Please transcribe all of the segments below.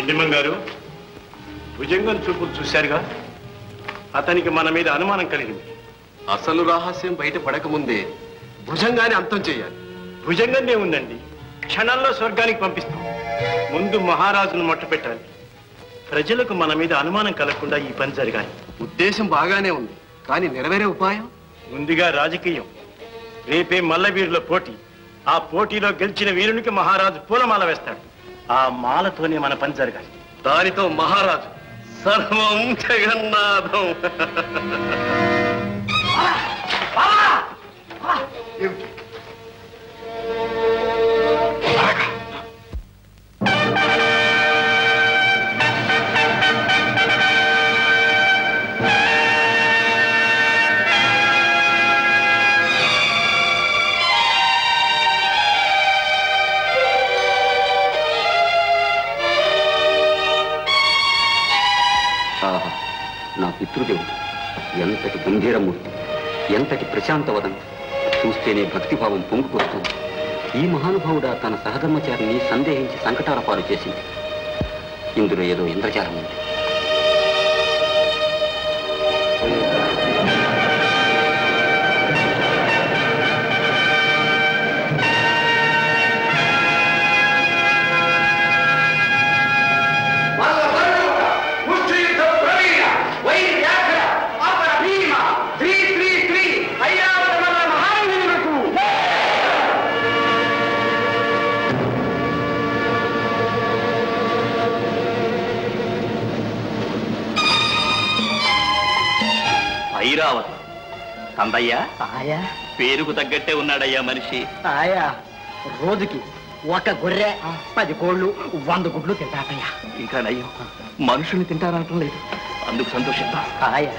నిమ్మంగ్ గారు, భుజంగం చూపులు చూశారుగా, అతనికి మన మీద అనుమానం కలిగింది. అసలు రహస్యం బయట పడకముందే భుజంగాన్ని అంతం చేయాలి. భుజంగందే ఉందండి, క్షణాల్లో స్వర్గానికి పంపిస్తాం. ముందు మహారాజును మొట్టపెట్టాలి. ప్రజలకు మన మీద అనుమానం కలగకుండా ఈ పని జరగాలి. ఉద్దేశం బాగానే ఉంది, కానీ నెరవేరే ఉపాయం? ముందుగా రాజకీయం. రేపే మల్లవీరుల పోటీ. ఆ పోటీలో గెలిచిన వీరునికి మహారాజు పూలమాల వేస్తాడు. ఆ మాలతోనే మన పని జరగాలి. దానితో మహారాజు సర్వం జగన్నాథం. నా పితృదేవుడు ఎంతటి గంభీరమూర్తి, ఎంతటి ప్రశాంతవదం, చూస్తేనే భక్తిభావం పొంగుకొస్తుంది. ఈ మహానుభావుడా తన సహధర్మచారిని సందేహించి సంకటాల పాలు చేసింది. ఇందులో ఏదో ఇంద్రజాలం ఉంది. ఐరావతం కందయ్యా, పేరుకు తగ్గట్టే ఉన్నాడయ్యా మనిషి. ఆయా రోజుకి ఒక గొర్రె 10 కోళ్ళు 100 గుడ్లు తింటాడయ్యా. ఇంకా నయ్యం, మనుషుల్ని తింటారనటం లేదు. అందుకు సంతోషిద్దాం. ఆయా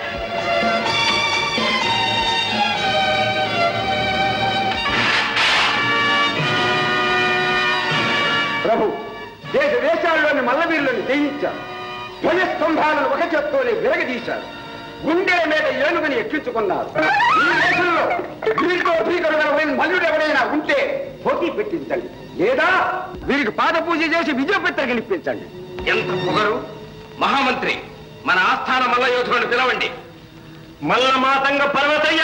ప్రభు, దేశ దేశాల్లోని మల్లవీరులను జయించారు. ధ్వజస్తంభాలను ఒక చేత్తోనే విరగదీశారు. గుండెల మీద ఏనుగుని ఎక్కించుకున్నారు. ఈ దేశంలో వీరితో భీకరమైన మల్లుడు ఎవరైనా ఉంటే పోటీ పెట్టించండి, లేదా వీరికి పాద పూజ చేసి విజయపత్ర గెలిపించండి. ఎంత పొగరు! మహామంత్రి, మన ఆస్థాన మల్ల యోధులను పిలవండి. మల్ల మాతంగ పర్వతయ్య,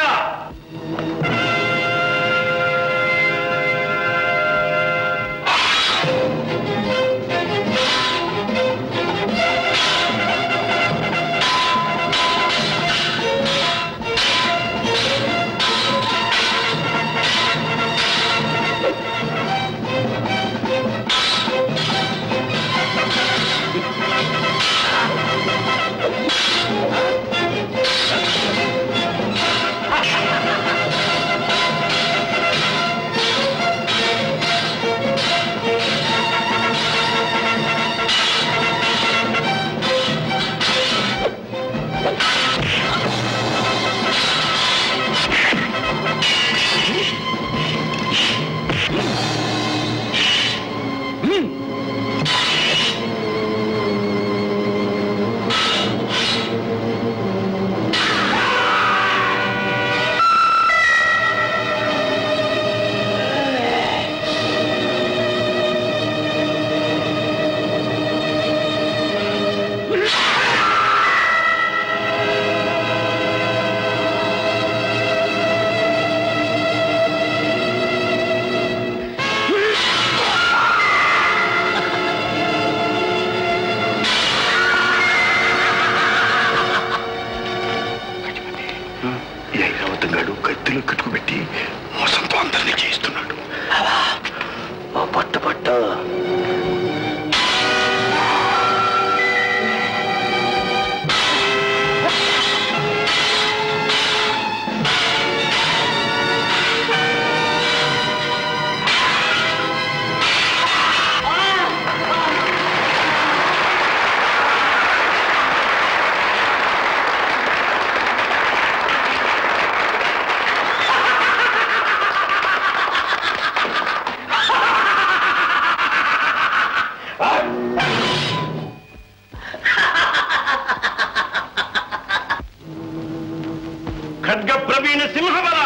ఖడ్గ ప్రవీణ సింహబల.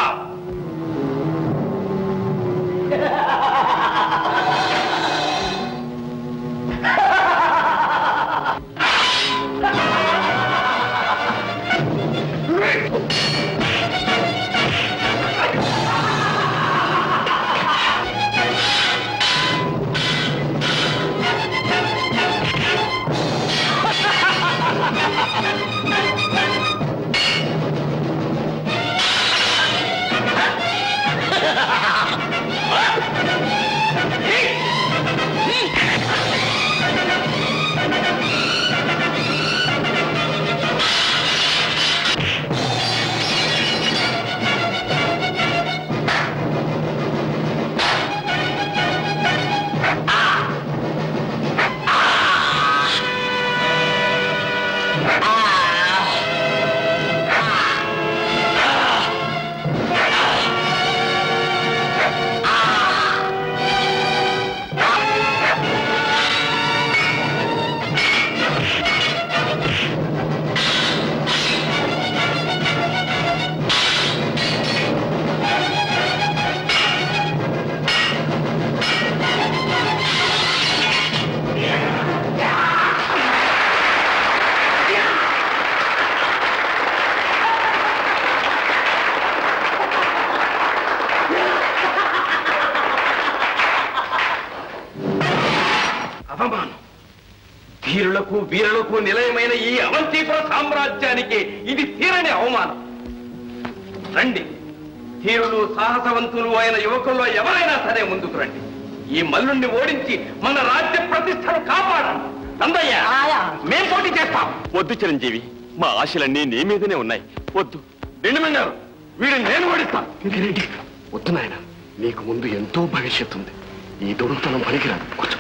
అవమానం. ధీరులకు వీరులకు నిలయమైన ఈ అవంతిపుర సామ్రాజ్యానికి ఇది తీరని అవమానం. రండి, ధీరులు సాహసవంతులు అయిన యువకుల్లో ఎవరైనా సరే ముందుకు రండి. ఈ మల్లుణ్ణి ఓడించి మన రాజ్య ప్రతిష్టను కాపాడాలి. నందయ్య, మేం పోటీ చేస్తాం. వద్దు చిరంజీవి, మా ఆశలన్నీ నీ మీదనే ఉన్నాయి. వద్దు. నిండుమన్నారు, వీడిని నేను ఓడిస్తాను. ఇంకేంటి? వద్దు నాయన, నీకు ముందు ఎంతో భవిష్యత్తు ఉంది. ఈ దొడుకుతనం పనికిరాదు. కొంచెం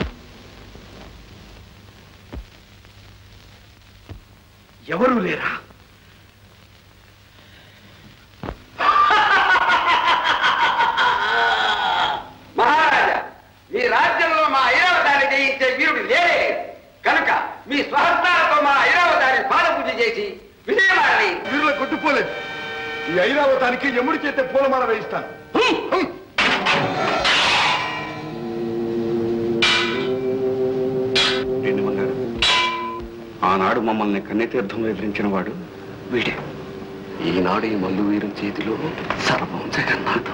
ఎవరూ లేరా? మహారాజా, మీ రాజ్యంలో మా ఐరావతాన్ని జయించే వీరుడు లేరే. కనుక మీ స్వహస్తాలతో మా ఐరావతాన్ని పాదపూజ చేసి విజయమాలని వీరుల కొట్టుకోలేదు. ఈ ఐరావతానికి యముడి చేత పూలమాల వేయిస్తాను. నిండుమన్నారు, ఆనాడు మమ్మల్ని కన్నెతీర్థంలో ఎదిరించిన వాడు వీడే. ఈనాడు ఈ మల్లు వీరం చేతిలో సర్వం జగన్నాథం.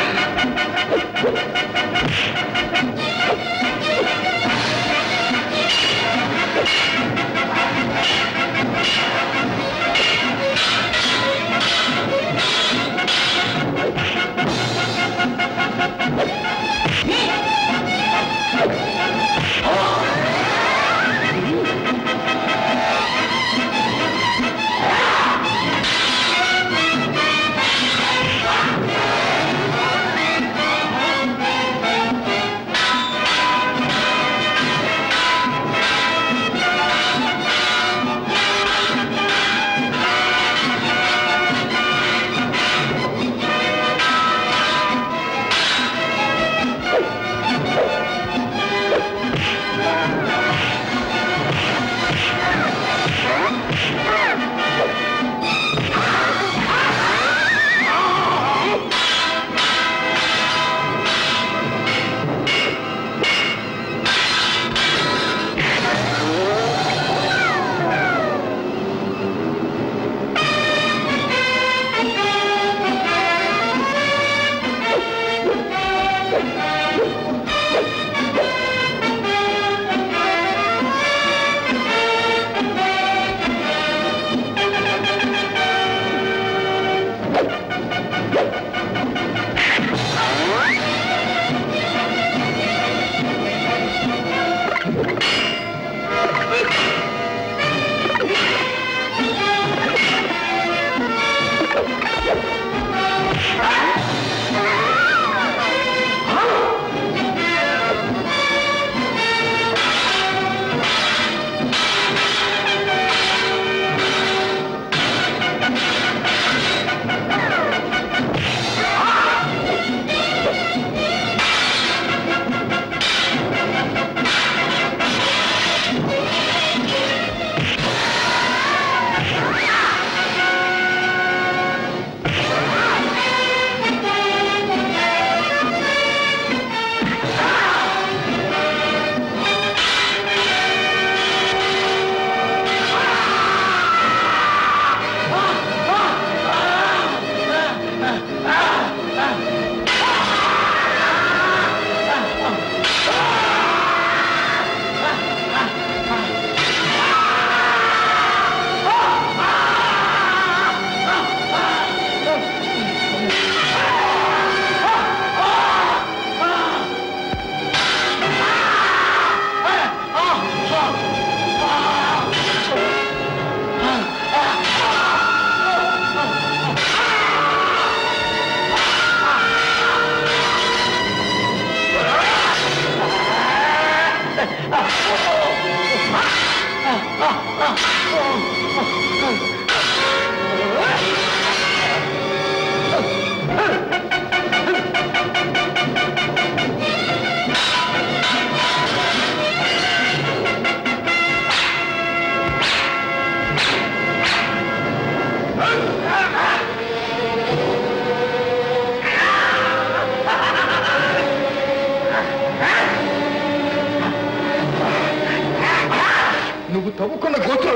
నువ్వు తవ్వుకున్న గోత్రం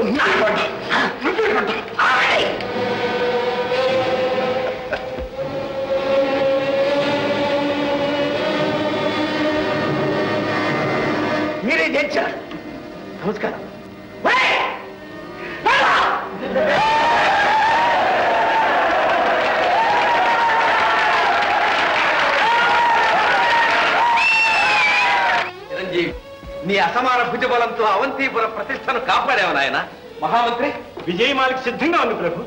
మీరే చేశారు. నమస్కారం. చిరంజీవి, నీ అసమాన భుజబలంతో అవంతిపుర ప్రతిష్టను కాపాడావు నాయన. మహామంత్రి, విజయమాలకు సిద్ధంగా ఉంది ప్రభు.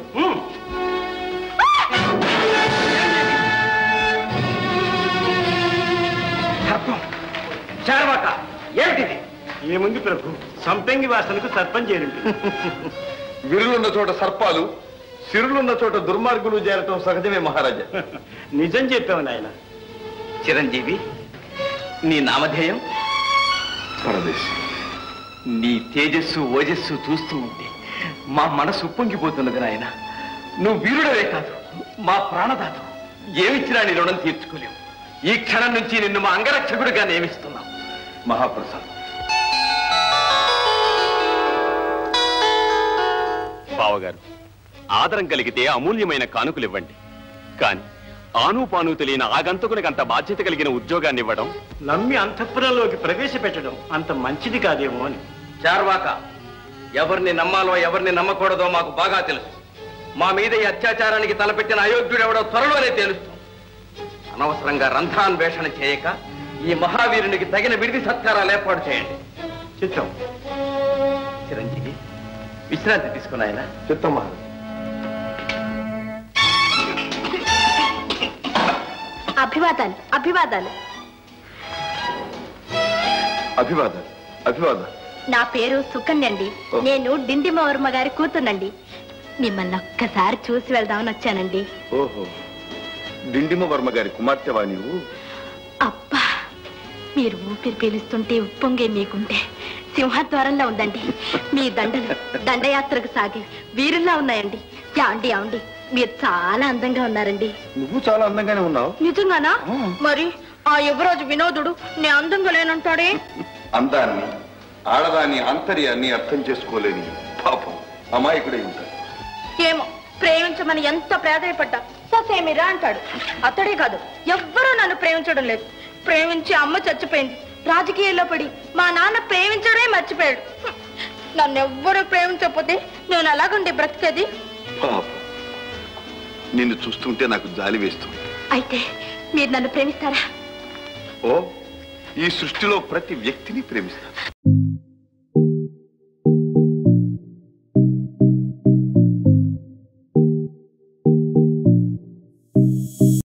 చార్వాక, ఏమిటిది? ఏముంది ప్రభు, సంపెంగి వాసనకు సర్పం చేరుంది. విరులున్న చోట సర్పాలు, సిరులున్న చోట దుర్మార్గులు చేరటం సహజమే మహారాజా. నిజం చెప్పావు నాయన. చిరంజీవి, నీ నామధేయం? పరదేశి. నీ తేజస్సు ఓజస్సు చూస్తూ ఉంటే మా మనసు ఉప్పొంగిపోతున్నది నాయన. నువ్వు వీరుడవే కాదు, మా ప్రాణదాత. ఏమిచ్చినా నీ రుణం తీర్చుకోలేవు. ఈ క్షణం నుంచి నిన్ను మా అంగరక్షకుడిగా నియమిస్తున్నాం. మహాప్రసాద్. బావగారు, ఆదరం కలిగితే అమూల్యమైన కానుకలు ఇవ్వండి. కానీ ఆనూపాను తెలియని ఆగంతకునికి అంత బాధ్యత కలిగిన ఉద్యోగాన్ని ఇవ్వడం, నమ్మి అంతఃపురంలోకి ప్రవేశపెట్టడం అంత మంచిది కాదేమో అని. చార్వాక, ఎవరిని నమ్మాలో ఎవరిని నమ్మకూడదో మాకు బాగా తెలుసు. మా మీద ఈ అత్యాచారానికి తలపెట్టిన అయోగ్యుడెవడో త్వరలోనే తెలుస్తుంది. అనవసరంగా రంధ్రాన్వేషణ చేయక ఈ మహావీరునికి తగిన విడిది సత్కారాలు ఏర్పాటు చేయండి. చిత్తం. చిరంజీవి, విశ్రాంతి తీసుకున్నాయన. చిత్తం మహారాజా. అభివాదాలు అభివాదాలు. అభివాదాలు అభివాదాలు. నా పేరు సుకన్య అండి. నేను డిండిమవర్మ గారి కూతుర్నండి. మిమ్మల్ని ఒక్కసారి చూసి వెళ్దామని వచ్చానండి. ఓహో, డిండిమ వర్మ గారి కుమార్తెవా నీవు? అబ్బా, మీరు ఊపిరి పీలుస్తుంటే ఉప్పొంగే మీకుంటే సింహద్వారంలో ఉందండి. మీ దండలు దండయాత్రకు సాగి వీరుల్లా ఉన్నాయండి. యాండి యాండి, మీరు చాలా అందంగా ఉన్నారండి. నువ్వు చాలా అందంగానే ఉన్నావు. నిజంగానా? మరి ఆ యువరాజు వినోదుడు నే అందంగా లేనంటాడే. అందాన్ని, ఆడదాన్ని ఆంతర్యాన్ని అర్థం చేసుకోలేని పాపం అమాయకుడై ఉంటాడు. ఏమో, ప్రేమించమని ఎంత ప్రాధాయపడ్డా ససేమిరా అంటాడు. అతడే కాదు, ఎవ్వరూ నన్ను ప్రేమించడం లేదు. ప్రేమించి అమ్మ చచ్చిపోయింది. రాజకీయాల్లో పడి మా నాన్న ప్రేమించడే మర్చిపోయాడు. నన్ను ఎవ్వరూ ప్రేమించకపోతే నేను అలాగుండి బ్రతికేది. పాపం, నిన్ను చూస్తుంటే నాకు జాలి వేస్తుంది. అయితే మీరు నన్ను ప్రేమిస్తారా? ఓ, ఈ సృష్టిలో ప్రతి వ్యక్తిని ప్రేమిస్తాను.